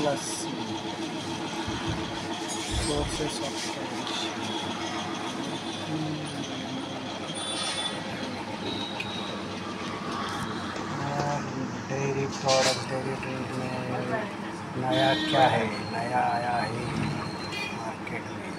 Lassi, sources of calcium. Dairy products, dairy drink में नया क्या है? नया आया है मार्केट में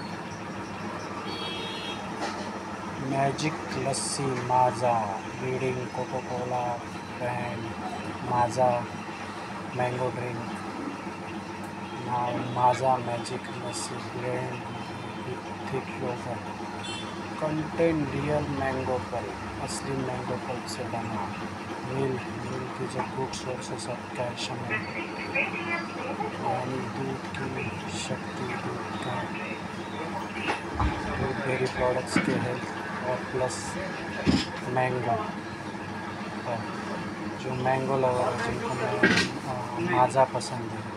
magic lassi, Maaza leading Coca Cola brand, Maaza mango drink. Now Maaza magic lassi blend with thick yoghurt, contain real mango pulp, असली मैंगो पल्प से बना। Milk is a good sources of calcium, यानी दूध की शक्ति, दूध डेयरी प्रोडक्ट्स के हेल्थ और प्लस मैंगो पर जो मैंगो लवर है, जिनको माज़ा पसंद है,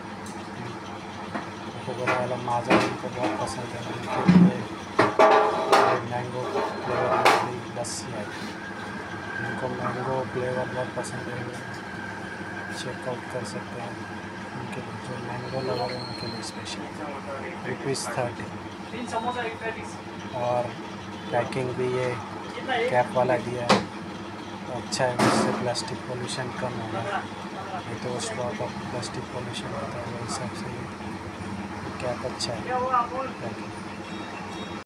कोको वाला माज़ा उनको बहुत पसंद है, उनके लिए मैंगो फ्लेवर वाली लस्सी आई। उनको मैंगो फ्लेवर बहुत पसंद है, चेकआउट कर सकते हैं। उनके लिए जो मैंगो लवर है उनके लिए स्पेशल ₹30। और पैकिंग भी ये कैप वाला दिया है, तो अच्छा है, इससे प्लास्टिक पोल्यूशन कम होगा। ये तो स्टॉक ऑफ प्लास्टिक पोल्यूशन होता है, वो हिसाब से कैप अच्छा है पैकिंग।